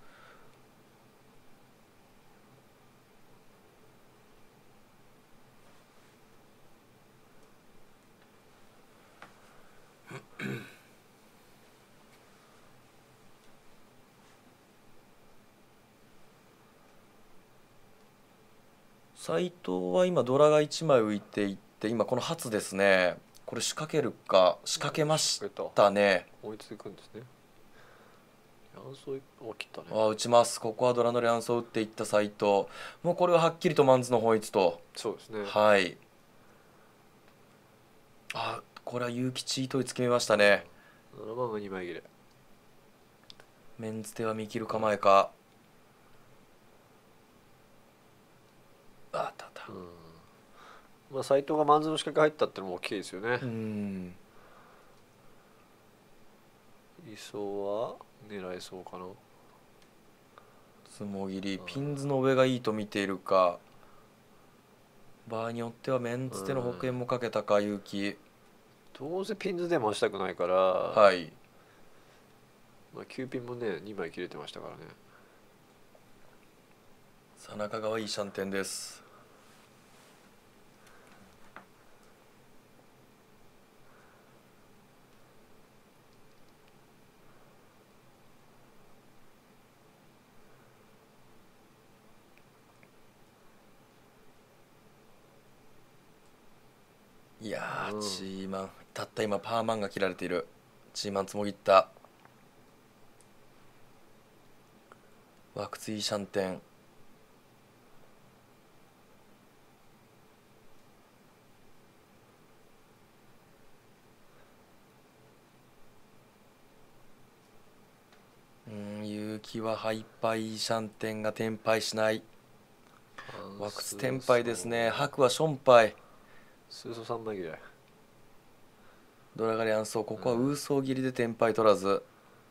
斎藤は今ドラがいちまい浮いていって今この初ですね。これ仕掛けるか。仕掛けましたね。 追いつくんですね。ヤンソーを切ったね。 あ打ちます。ここはドラのリャンソー打っていった斎藤。もうこれははっきりとマンズの本一と。 そうですね。 はい。あこれは勇気チートイツ決めましたね。 ななまんがにまい切れ。 メンズ手は見切る構えか。ああったあった。 うん。まあ斎藤がマンズの仕掛け入ったってのも大きいですよねう。ん理想は狙えそうかな。 つもぎりピンズの上がいいと見ているか。場合によってはメンツ手の保険もかけたか勇気。 どうせピンズで回したくないから、 はい。 まあ、きゅうピンもねにまい切れてましたからね。 さあ中川いいシャンテンです。 あー、 うんチーマンたった今パーマンが切られている。チーマンつもぎった。ワクツイシャンテン。うん勇気はハイパイシャンテンが転敗しない。ワクツ転敗ですね。白はションパイ。 スーソーさんまい切れ。 ドラガリアンソー、ここはウーソー切りで転敗取らず。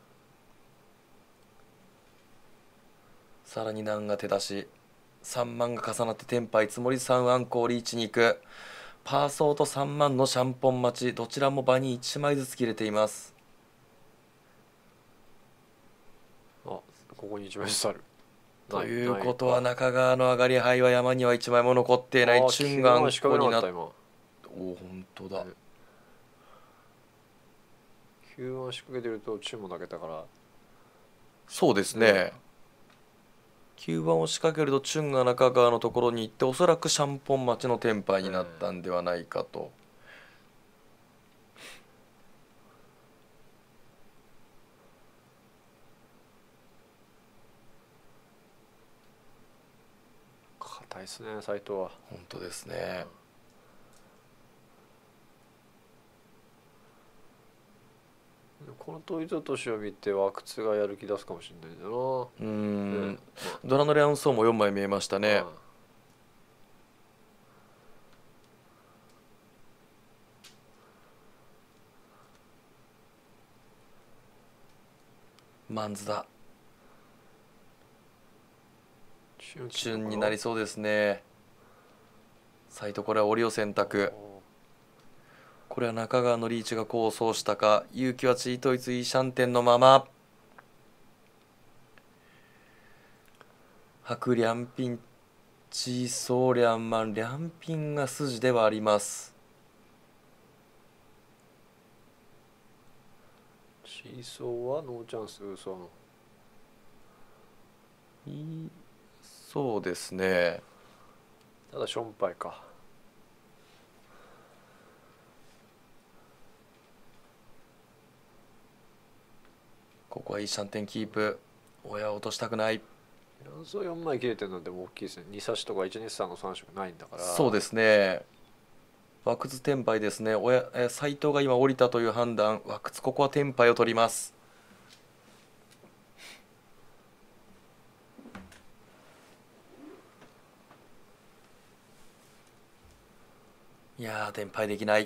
さらにナンが手出し。さんまんが重なって転敗。つもりさんアンコーリーチに行く。パーソーとさんまんのシャンポン待ち。どちらも場にいちまいずつ切れています。 あ、ここにいちまいずつある。 ということは中川の上がり牌は山にはいちまいも残っていない。チュンがアンコになった。おお、本当だ。 きゅうばん仕掛けてるとチュンも投げたから。 そうですね。きゅうばんを仕掛けるとチュンが中川のところに行って、おそらくシャンポン待ちのテンパイになったんではないかと。 硬いですね斉藤は。 本当ですね。 この統一落としを見てワクツがやる気出すかもしれないんだな。 うん、ね、ドラノレアンソーもよんまい見えましたね。マンズだ。チュンになりそうですね。サイト、これは折りを選択。これは中川のリーチが構想したか。勇気はチートイツイーシャンテンのまま。白リャンピンチーソーリャンマン、リャンピンが筋ではあります。 チーソーはノーチャンス。嘘のいいそうですね。 ただションパイか。 ここはいいシャンテンキープ。親を落としたくない。 そうよんまい切れてるのでも大きいですね。に差しとかいちにさんのさん色ないんだから。 そうですね。ワクツ転敗ですね。親え斉藤が今降りたという判断。ワクツここは転敗を取ります。いやー転敗できない。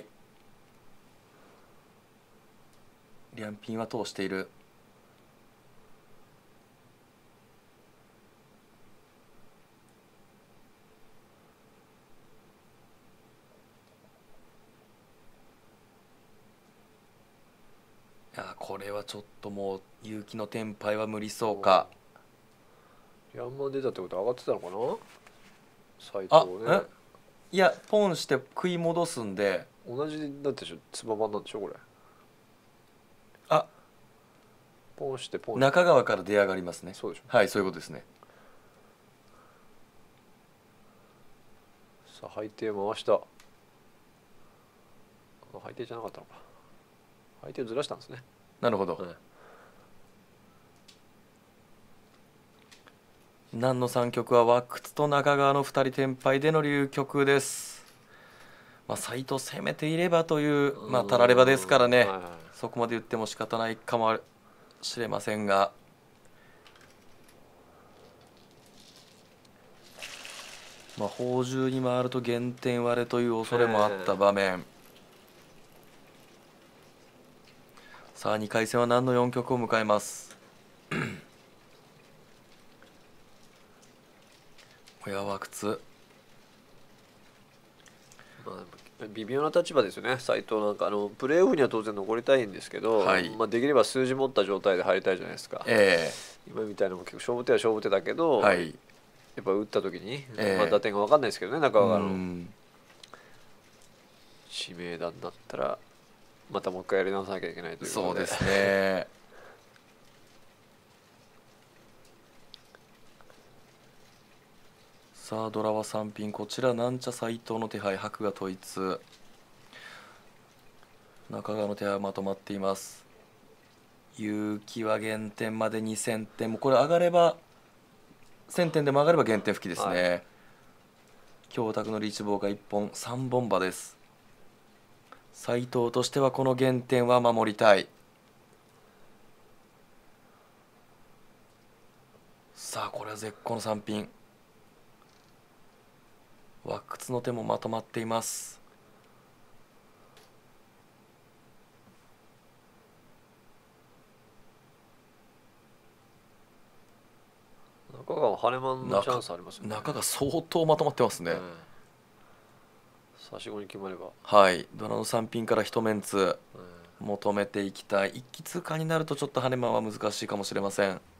リャンピンは通している。いやこれはちょっともう勇気の転敗は無理そうか。 ヤンマン出たってことは上がってたのかな斉藤ね。 いやポンして食い戻すんで同じだってしょ。つば版なんでしょこれ。 あポンしてポン中川から出上がりますね。 そうでしょ。 はいそういうことですね。 さあ配定回した。あ配定じゃなかったのか。配定をずらしたんですね。 なるほど、はい、南のさん局はワクツと中川のふたり転敗での流局です。まあ斉藤攻めていればというまあたらればですからね、はいはい、そこまで言っても仕方ないかもしれませんが、まあ宝珠に回ると減点割れという恐れもあった場面。さあにかい戦は南のよん局を迎えます。親ワクツ、 まあ、微妙な立場ですよね斉藤なんかあのプレーオフには当然残りたいんですけど、はい、まあ、できれば数字持った状態で入りたいじゃないですか、えー、今みたいなのも結構勝負手は勝負手だけど、はい、やっぱ打った時に、えーまあ、打点が分かんないですけどね中川の指名弾だったらまたもう一回やり直さなきゃいけないということで。 そうですねさあドラはさん品、こちらなんちゃ斉藤の手配、白が統一。 中川の手はまとまっています。結城は減点までにせんてんも、これ上がればせんてんでも上がれば減点付きですね、はい、京卓のリーチ棒がいっぽんさんぼん馬です。斉藤としてはこの減点は守りたい。さあこれは絶好のさん品。ワックスの手もまとまっています。 中川ハネマンのチャンスありますよね。 中が相当まとまってますね、うん、 差し子に決まれば、 はい、ドラのさん品から一メンツ、うん、求めていきたい。一気通過になるとちょっとハネマンは難しいかもしれません。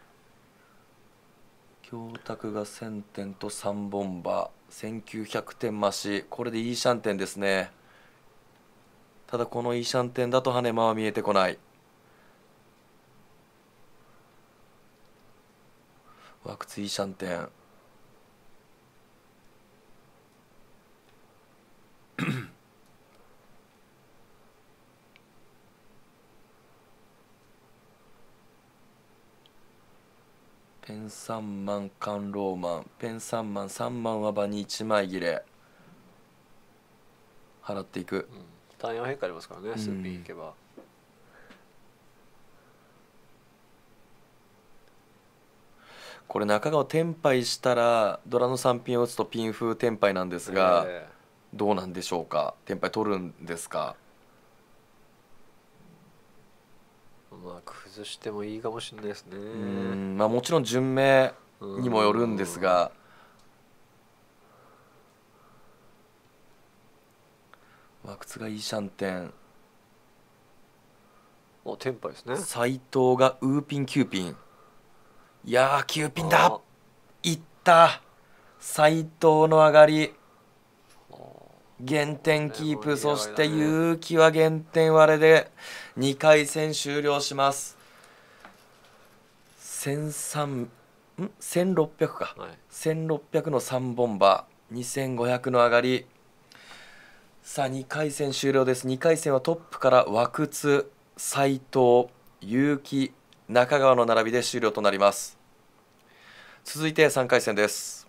京卓がせんてんとさんぼん馬、せんきゅうひゃくてん増し、これでいいシャンテンですね。ただこのいいシャンテンだとハネマンは見えてこない。ワクツいいシャンテンペンさんまんカンローマン、ペンさんまん、さんまんは場にいちまい切れ払っていく、 うん、単四変化ありますからね、数品いけば、うん、 これ中川テンパイしたらドラのさん品を打つとピン風テンパイなんですが、えー、どうなんでしょうか。テンパイ取るんですか。 まあ崩してもいいかもしれないですね。うん、まあもちろん順目にもよるんですが、ワクツがいいシャンテン。 おテンパイですね。 斉藤がウーピンキューピン。いやーきゅうピンだ。いった。斉藤の上がり減点キープ、そして結城は減点割れでにかい戦終了します。せんさんんせんろっぴゃくか、はい、せんろっぴゃくのさんぼん馬、にせんごひゃくの上がり。さあにかい戦終了です。にかい戦はトップからワクツ、斉藤、結城、中川の並びで終了となります。続いてさんかい戦です。